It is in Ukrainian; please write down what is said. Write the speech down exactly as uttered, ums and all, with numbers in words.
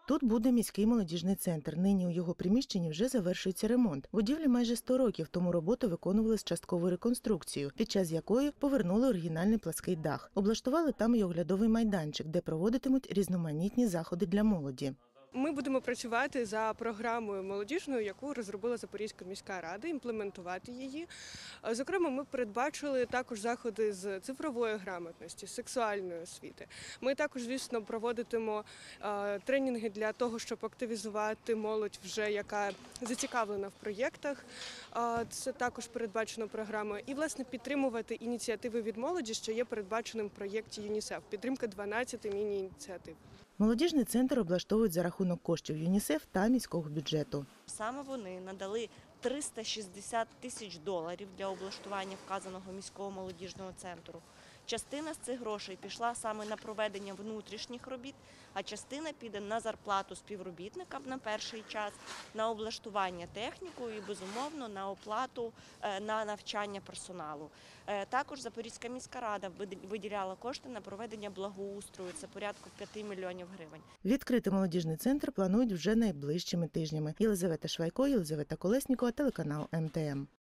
Тут буде міський молодіжний центр. Нині у його приміщенні вже завершується ремонт. Будівлі майже сто років тому роботу виконували з частковою реконструкцією, під час якої повернули оригінальний плаский дах. Облаштували там і оглядовий майданчик, де проводитимуть різноманітні заходи для молоді. Ми будемо працювати за програмою молодіжною, яку розробила Запорізька міська рада, імплементувати її. Зокрема, ми передбачили також заходи з цифрової грамотності, сексуальної освіти. Ми також, звісно, проводитимо тренінги для того, щоб активізувати молодь, вже яка зацікавлена в проєктах. Це також передбачено програмою. І, власне, підтримувати ініціативи від молоді, що є передбаченим в проєкті ЮНІСЕФ. Підтримка дванадцяти міні-ініціатив. Молодіжний центр облаштовують за рахунок коштів ЮНІСЕФ та міського бюджету. Саме вони надали триста шістдесят тисяч доларів для облаштування вказаного міського молодіжного центру. Частина з цих грошей пішла саме на проведення внутрішніх робіт, а частина піде на зарплату співробітникам на перший час, на облаштування техніку і, безумовно, на оплату на навчання персоналу. Також Запорізька міська рада виділяла кошти на проведення благоустрою, це порядку п'яти мільйонів гривень. Відкрити молодіжний центр планують вже найближчими тижнями. Єлизавета Швайко, Єлизавета Колеснікова, телеканал ем те ем.